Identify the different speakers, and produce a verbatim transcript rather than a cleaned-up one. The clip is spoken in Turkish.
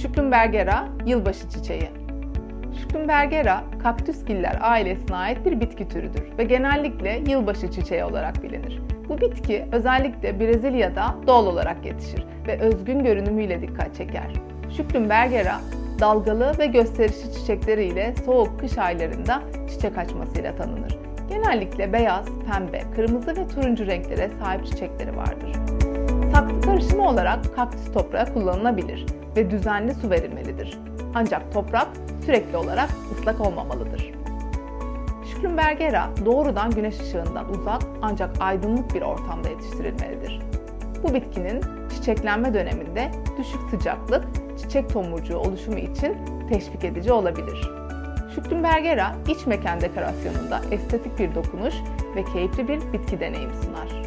Speaker 1: Schlumbergera yılbaşı çiçeği. Schlumbergera, kaktüsgiller ailesine ait bir bitki türüdür ve genellikle yılbaşı çiçeği olarak bilinir. Bu bitki özellikle Brezilya'da doğal olarak yetişir ve özgün görünümüyle dikkat çeker. Schlumbergera, dalgalı ve gösterişli çiçekleriyle soğuk kış aylarında çiçek açmasıyla tanınır. Genellikle beyaz, pembe, kırmızı ve turuncu renklere sahip çiçekleri vardır. Saksı karışımı olarak kaktüs toprağı kullanılabilir ve düzenli su verilmelidir. Ancak toprak sürekli olarak ıslak olmamalıdır. Schlumbergera doğrudan güneş ışığından uzak ancak aydınlık bir ortamda yetiştirilmelidir. Bu bitkinin çiçeklenme döneminde düşük sıcaklık çiçek tomurcuğu oluşumu için teşvik edici olabilir. Schlumbergera iç mekan dekorasyonunda estetik bir dokunuş ve keyifli bir bitki deneyimi sunar.